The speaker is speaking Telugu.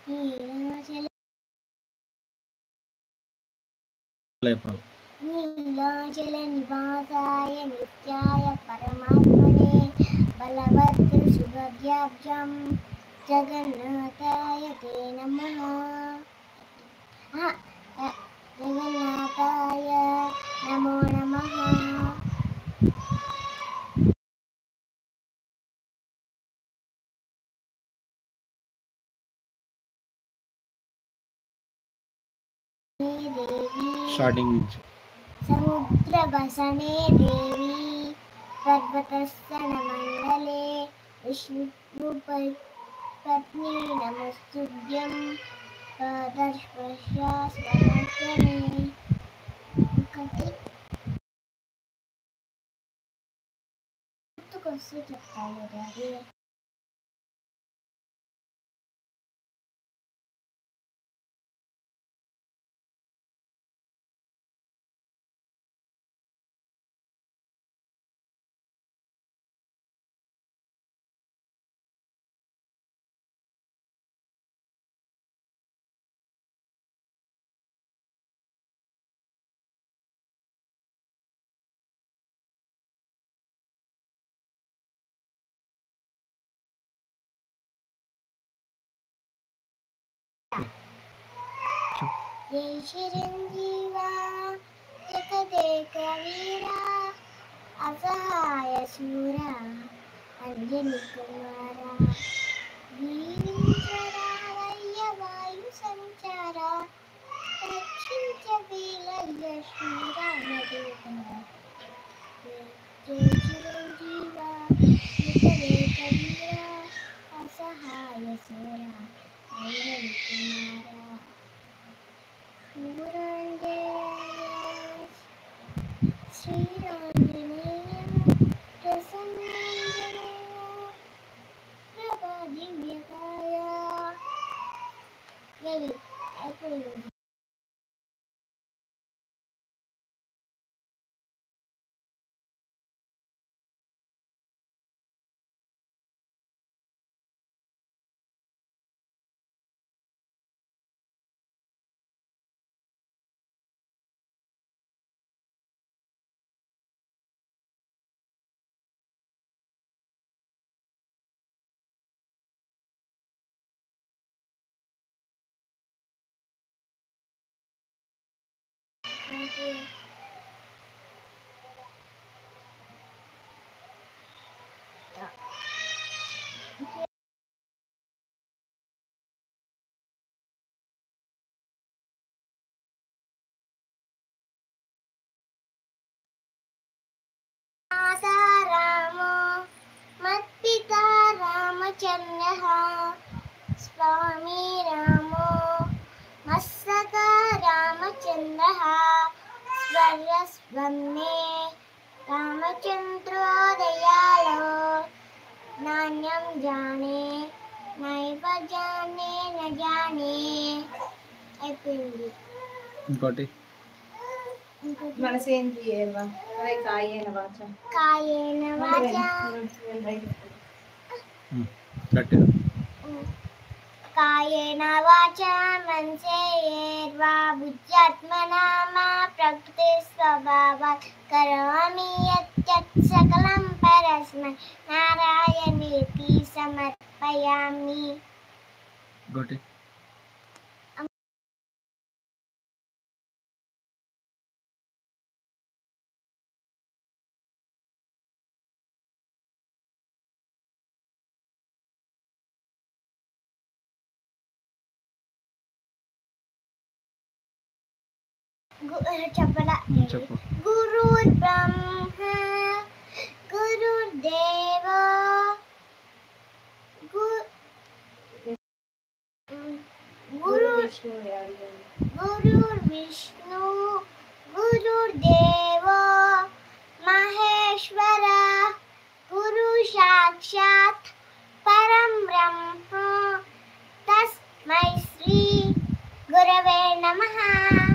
नीलाचल नीलाचल निवासाय नित्याय परमात्मने बलभद्र सुभद्राब्जं जगन्नाथाय ते नमः। जगन्नाथाय नमो नमः। स्टार्टिंग समुद्रभसने देवी पर्वतस्तनमण्डले विष्णुपत्नी नमस्तुभ्यं पादस्पर्शास्मरणे గుర్తుకొస్తే చెప్తాను డాడీ. జై చిరంజీవా జగదేక వీరా అసహాయ శూర అంజని కుమార వీరించరావయ్య వాయు సంచార రక్షించవేలయ్య శ్రీరామదూత. జై చిరంజీవా జగదేక వీరా అసహాయ శూర అంజని కుమార శ్రీరాంజనేయ ప్రసన్నాంజనేయ ప్రభా దివ్యకాయ. అయిపోయింది. రామో మత్పితా రామచంద్రః స్వామి రామో మత్సకా రామచంద్రః స్వర్యస్వన్నే రామచంద్రో దయాళో నాణ్యం జానే నైవ జానే న జానే. అయిపోయింది. ఇంకోటి మనసేంద్రియేవ కాయేన వాచ కాయేన వాచ గట్టిగా కాయేన వాచా మనసేర్వా బుద్ధ్యాత్మనా మా ప్రకృతి స్వభావాత్ కరోమి యత్ సకలం పరస్మై నారాయణేతి సమర్పయామి. ఇంకోటి చెప్పడా చెప్పు. గురుర్ బ్రహ్మ గురుర్ దేవో గురుర్ విష్ణు గురుర్ దేవో మహేశ్వర గురు సాక్షాత్ పరం బ్రహ్మ తస్మై శ్రీ గురవే నమః.